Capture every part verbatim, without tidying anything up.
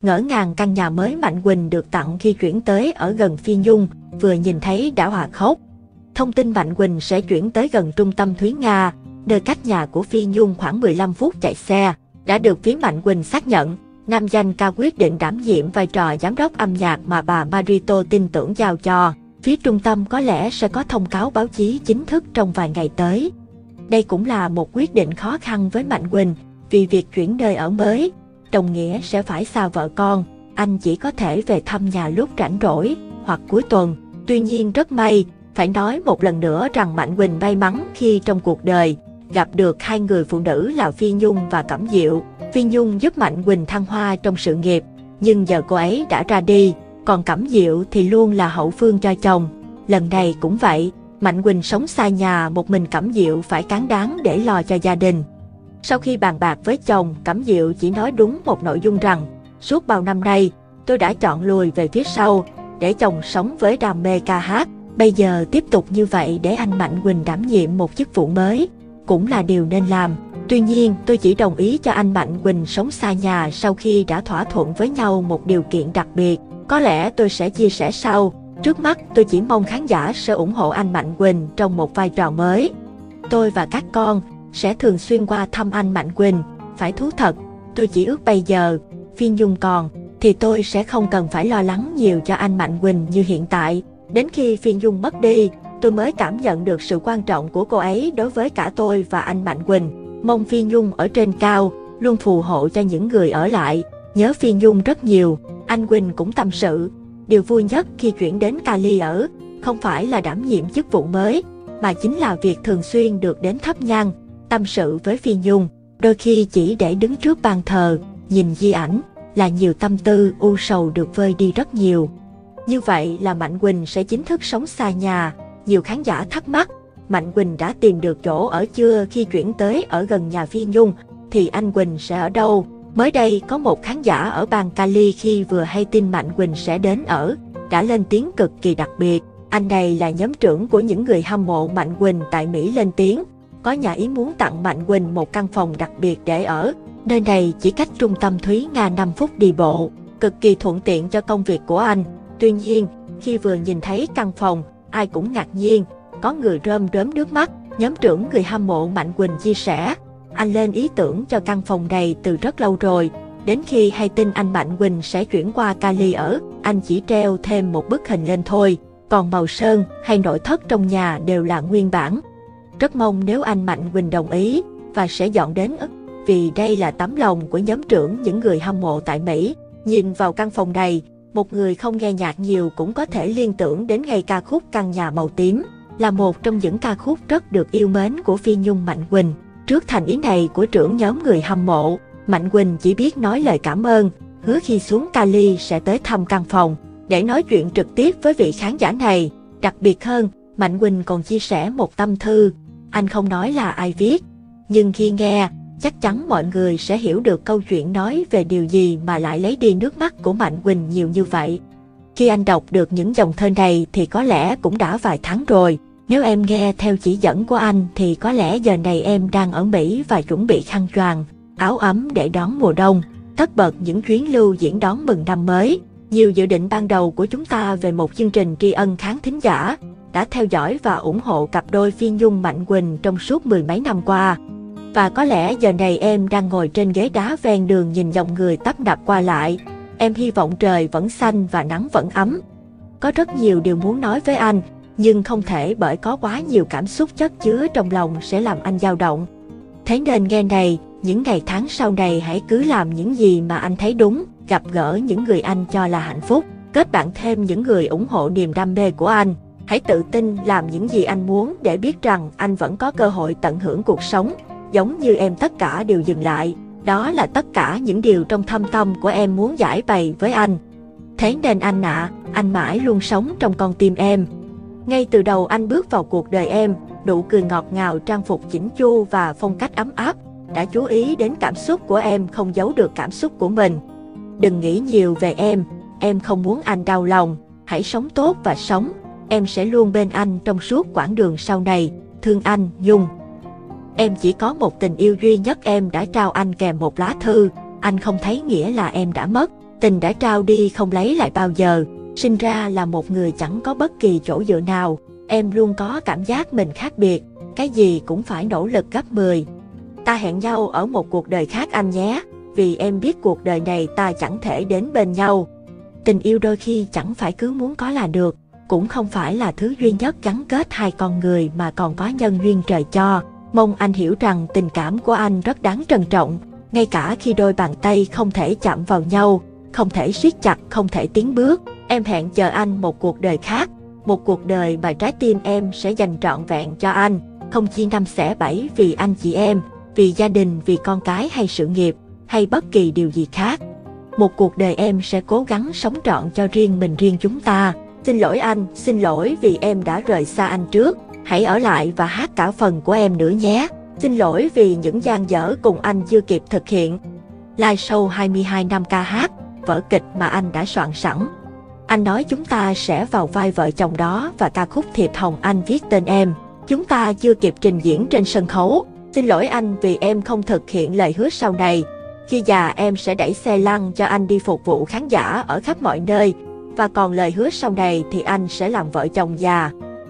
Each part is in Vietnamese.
ngỡ ngàng căn nhà mới Mạnh Quỳnh được tặng khi chuyển tới ở gần Phi Nhung, vừa nhìn thấy đã hòa khóc. Thông tin Mạnh Quỳnh sẽ chuyển tới gần trung tâm Thúy Nga, nơi cách nhà của Phi Nhung khoảng mười lăm phút chạy xe, đã được phía Mạnh Quỳnh xác nhận. Nam danh ca quyết định đảm nhiệm vai trò giám đốc âm nhạc mà bà Marito tin tưởng giao cho. Phía trung tâm có lẽ sẽ có thông cáo báo chí chính thức trong vài ngày tới. Đây cũng là một quyết định khó khăn với Mạnh Quỳnh, vì việc chuyển nơi ở mới, đồng nghĩa sẽ phải xa vợ con, anh chỉ có thể về thăm nhà lúc rảnh rỗi, hoặc cuối tuần. Tuy nhiên rất may, phải nói một lần nữa rằng Mạnh Quỳnh may mắn khi trong cuộc đời, gặp được hai người phụ nữ là Phi Nhung và Cẩm Diệu. Phi Nhung giúp Mạnh Quỳnh thăng hoa trong sự nghiệp, nhưng giờ cô ấy đã ra đi, còn Cẩm Diệu thì luôn là hậu phương cho chồng. Lần này cũng vậy, Mạnh Quỳnh sống xa nhà, một mình Cẩm Diệu phải cán đáng để lo cho gia đình. Sau khi bàn bạc với chồng, Cẩm Diệu chỉ nói đúng một nội dung rằng, suốt bao năm nay, tôi đã chọn lùi về phía sau, để chồng sống với đam mê ca hát. Bây giờ tiếp tục như vậy để anh Mạnh Quỳnh đảm nhiệm một chức vụ mới, cũng là điều nên làm. Tuy nhiên, tôi chỉ đồng ý cho anh Mạnh Quỳnh sống xa nhà sau khi đã thỏa thuận với nhau một điều kiện đặc biệt. Có lẽ tôi sẽ chia sẻ sau. Trước mắt, tôi chỉ mong khán giả sẽ ủng hộ anh Mạnh Quỳnh trong một vai trò mới. Tôi và các con sẽ thường xuyên qua thăm anh Mạnh Quỳnh. Phải thú thật, tôi chỉ ước bây giờ, Phi Nhung còn, thì tôi sẽ không cần phải lo lắng nhiều cho anh Mạnh Quỳnh như hiện tại. Đến khi Phi Nhung mất đi, tôi mới cảm nhận được sự quan trọng của cô ấy đối với cả tôi và anh Mạnh Quỳnh. Mong Phi Nhung ở trên cao, luôn phù hộ cho những người ở lại. Nhớ Phi Nhung rất nhiều. Anh Quỳnh cũng tâm sự, điều vui nhất khi chuyển đến Cali ở, không phải là đảm nhiệm chức vụ mới, mà chính là việc thường xuyên được đến thắp nhang, tâm sự với Phi Nhung. Đôi khi chỉ để đứng trước bàn thờ, nhìn di ảnh, là nhiều tâm tư u sầu được vơi đi rất nhiều. Như vậy là Mạnh Quỳnh sẽ chính thức sống xa nhà. Nhiều khán giả thắc mắc, Mạnh Quỳnh đã tìm được chỗ ở chưa khi chuyển tới ở gần nhà Phi Nhung, thì anh Quỳnh sẽ ở đâu? Mới đây có một khán giả ở bang Cali khi vừa hay tin Mạnh Quỳnh sẽ đến ở, đã lên tiếng cực kỳ đặc biệt. Anh này là nhóm trưởng của những người hâm mộ Mạnh Quỳnh tại Mỹ lên tiếng, có nhà ý muốn tặng Mạnh Quỳnh một căn phòng đặc biệt để ở. Nơi này chỉ cách trung tâm Thúy Nga năm phút đi bộ, cực kỳ thuận tiện cho công việc của anh. Tuy nhiên, khi vừa nhìn thấy căn phòng, ai cũng ngạc nhiên, có người rơm rớm nước mắt. Nhóm trưởng người hâm mộ Mạnh Quỳnh chia sẻ, anh lên ý tưởng cho căn phòng này từ rất lâu rồi. Đến khi hay tin anh Mạnh Quỳnh sẽ chuyển qua Cali ở, anh chỉ treo thêm một bức hình lên thôi, còn màu sơn hay nội thất trong nhà đều là nguyên bản. Rất mong nếu anh Mạnh Quỳnh đồng ý và sẽ dọn đến ức, vì đây là tấm lòng của nhóm trưởng những người hâm mộ tại Mỹ. Nhìn vào căn phòng này, một người không nghe nhạc nhiều cũng có thể liên tưởng đến ngay ca khúc Căn Nhà Màu Tím, là một trong những ca khúc rất được yêu mến của Phi Nhung Mạnh Quỳnh. Trước thành ý này của trưởng nhóm người hâm mộ, Mạnh Quỳnh chỉ biết nói lời cảm ơn, hứa khi xuống Cali sẽ tới thăm căn phòng, để nói chuyện trực tiếp với vị khán giả này. Đặc biệt hơn, Mạnh Quỳnh còn chia sẻ một tâm thư, anh không nói là ai viết, nhưng khi nghe, chắc chắn mọi người sẽ hiểu được câu chuyện nói về điều gì mà lại lấy đi nước mắt của Mạnh Quỳnh nhiều như vậy. Khi anh đọc được những dòng thơ này thì có lẽ cũng đã vài tháng rồi. Nếu em nghe theo chỉ dẫn của anh thì có lẽ giờ này em đang ở Mỹ và chuẩn bị khăn choàng, áo ấm để đón mùa đông, tất bật những chuyến lưu diễn đón mừng năm mới. Nhiều dự định ban đầu của chúng ta về một chương trình tri ân khán thính giả đã theo dõi và ủng hộ cặp đôi Phi Nhung Mạnh Quỳnh trong suốt mười mấy năm qua. Và có lẽ giờ này em đang ngồi trên ghế đá ven đường nhìn dòng người tấp nập qua lại. Em hy vọng trời vẫn xanh và nắng vẫn ấm. Có rất nhiều điều muốn nói với anh, nhưng không thể bởi có quá nhiều cảm xúc chất chứa trong lòng sẽ làm anh dao động. Thế nên nghe này, những ngày tháng sau này hãy cứ làm những gì mà anh thấy đúng, gặp gỡ những người anh cho là hạnh phúc, kết bạn thêm những người ủng hộ niềm đam mê của anh. Hãy tự tin làm những gì anh muốn để biết rằng anh vẫn có cơ hội tận hưởng cuộc sống. Giống như em tất cả đều dừng lại, đó là tất cả những điều trong thâm tâm của em muốn giải bày với anh. Thế nên anh ạ, à, anh mãi luôn sống trong con tim em. Ngay từ đầu anh bước vào cuộc đời em, nụ cười ngọt ngào, trang phục chỉnh chu và phong cách ấm áp, đã chú ý đến cảm xúc của em, không giấu được cảm xúc của mình. Đừng nghĩ nhiều về em, em không muốn anh đau lòng, hãy sống tốt và sống, em sẽ luôn bên anh trong suốt quãng đường sau này, thương anh, Nhung. Em chỉ có một tình yêu duy nhất, em đã trao anh kèm một lá thư, anh không thấy nghĩa là em đã mất, Tình đã trao đi không lấy lại bao giờ, sinh ra là một người chẳng có bất kỳ chỗ dựa nào. Em luôn có cảm giác mình khác biệt, cái gì cũng phải nỗ lực gấp mười. Ta hẹn nhau ở một cuộc đời khác anh nhé, vì em biết cuộc đời này ta chẳng thể đến bên nhau. Tình yêu đôi khi chẳng phải cứ muốn có là được, cũng không phải là thứ duy nhất gắn kết hai con người mà còn có nhân duyên trời cho. Mong anh hiểu rằng tình cảm của anh rất đáng trân trọng, ngay cả khi đôi bàn tay không thể chạm vào nhau, không thể siết chặt, không thể tiến bước. Em hẹn chờ anh một cuộc đời khác, một cuộc đời mà trái tim em sẽ dành trọn vẹn cho anh, không chia năm xẻ bảy vì anh chị em, vì gia đình, vì con cái hay sự nghiệp, hay bất kỳ điều gì khác. Một cuộc đời em sẽ cố gắng sống trọn cho riêng mình, riêng chúng ta. Xin lỗi anh, xin lỗi vì em đã rời xa anh trước, hãy ở lại và hát cả phần của em nữa nhé. Xin lỗi vì những dang dở cùng anh chưa kịp thực hiện. Live show hai mươi hai năm ca hát, vở kịch mà anh đã soạn sẵn. Anh nói chúng ta sẽ vào vai vợ chồng đó và ca khúc Thiệp Hồng anh viết tên em. Chúng ta chưa kịp trình diễn trên sân khấu. Xin lỗi anh vì em không thực hiện lời hứa sau này. Khi già em sẽ đẩy xe lăn cho anh đi phục vụ khán giả ở khắp mọi nơi. Và còn lời hứa sau này thì anh sẽ làm vợ chồng già.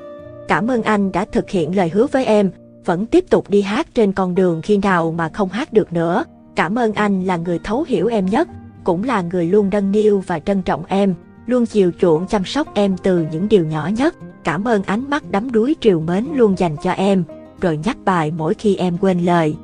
Cảm ơn anh đã thực hiện lời hứa với em, vẫn tiếp tục đi hát trên con đường khi nào mà không hát được nữa. Cảm ơn anh là người thấu hiểu em nhất, cũng là người luôn nâng niu và trân trọng em, luôn chiều chuộng chăm sóc em từ những điều nhỏ nhất. Cảm ơn ánh mắt đắm đuối trìu mến luôn dành cho em, rồi nhắc bài mỗi khi em quên lời.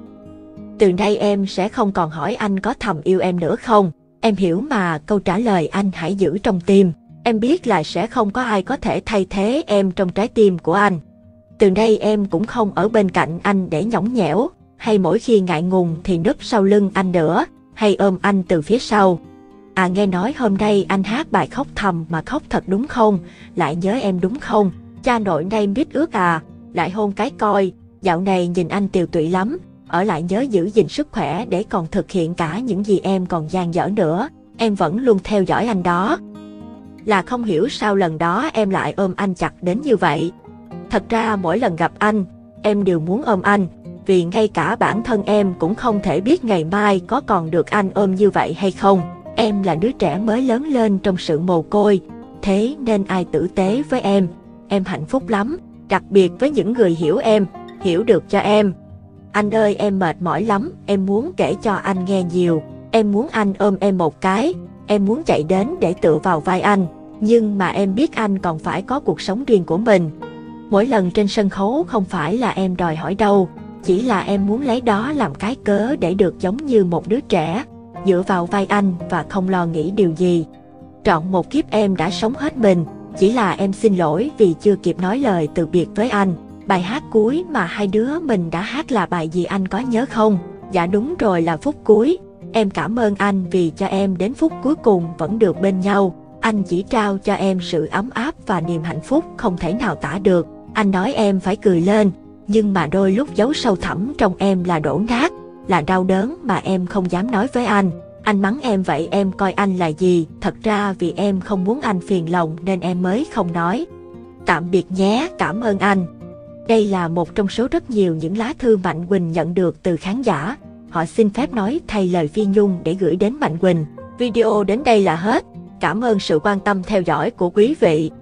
Từ nay em sẽ không còn hỏi anh có thầm yêu em nữa không. Em hiểu mà, câu trả lời anh hãy giữ trong tim. Em biết là sẽ không có ai có thể thay thế em trong trái tim của anh. Từ nay em cũng không ở bên cạnh anh để nhõng nhẽo, hay mỗi khi ngại ngùng thì núp sau lưng anh nữa, hay ôm anh từ phía sau. À, nghe nói hôm nay anh hát bài khóc thầm mà khóc thật đúng không? Lại nhớ em đúng không? Cha nội nay biết ước à, lại hôn cái coi. Dạo này nhìn anh tiều tụy lắm, ở lại nhớ giữ gìn sức khỏe để còn thực hiện cả những gì em còn dang dở nữa. Em vẫn luôn theo dõi anh đó. Là không hiểu sao lần đó em lại ôm anh chặt đến như vậy. Thật ra mỗi lần gặp anh, em đều muốn ôm anh, vì ngay cả bản thân em cũng không thể biết ngày mai có còn được anh ôm như vậy hay không. Em là đứa trẻ mới lớn lên trong sự mồ côi, thế nên ai tử tế với em. Em hạnh phúc lắm, đặc biệt với những người hiểu em, hiểu được cho em. Anh ơi, em mệt mỏi lắm, em muốn kể cho anh nghe nhiều. Em muốn anh ôm em một cái, em muốn chạy đến để tựa vào vai anh. Nhưng mà em biết anh còn phải có cuộc sống riêng của mình. Mỗi lần trên sân khấu không phải là em đòi hỏi đâu, chỉ là em muốn lấy đó làm cái cớ để được giống như một đứa trẻ, dựa vào vai anh và không lo nghĩ điều gì. Trọn một kiếp em đã sống hết mình, chỉ là em xin lỗi vì chưa kịp nói lời từ biệt với anh. Bài hát cuối mà hai đứa mình đã hát là bài gì anh có nhớ không? Dạ đúng rồi, là phút cuối. Em cảm ơn anh vì cho em đến phút cuối cùng vẫn được bên nhau. Anh chỉ trao cho em sự ấm áp và niềm hạnh phúc không thể nào tả được. Anh nói em phải cười lên, nhưng mà đôi lúc giấu sâu thẳm trong em là đổ nát, là đau đớn mà em không dám nói với anh. Anh mắng em vậy em coi anh là gì? Thật ra vì em không muốn anh phiền lòng nên em mới không nói. Tạm biệt nhé, cảm ơn anh. Đây là một trong số rất nhiều những lá thư Mạnh Quỳnh nhận được từ khán giả. Họ xin phép nói thay lời Phi Nhung để gửi đến Mạnh Quỳnh. Video đến đây là hết. Cảm ơn sự quan tâm theo dõi của quý vị.